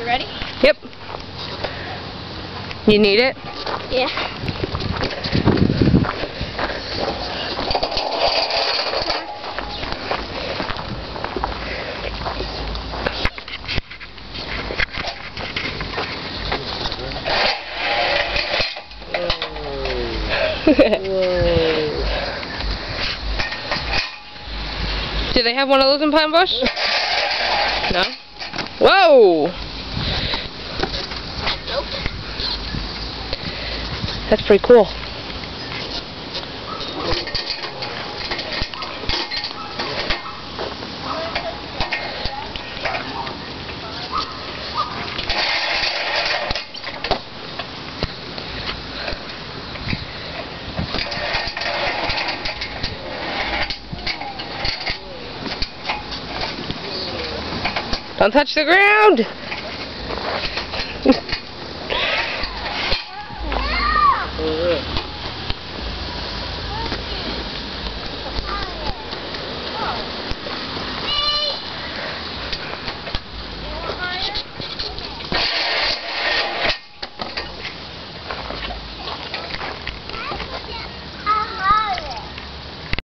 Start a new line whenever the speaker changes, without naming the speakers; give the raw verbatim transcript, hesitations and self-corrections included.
You ready?
Yep. You need it?
Yeah.
Whoa. Do they have one of those in Pine Bush? No? Whoa! That's pretty cool. Don't touch the ground!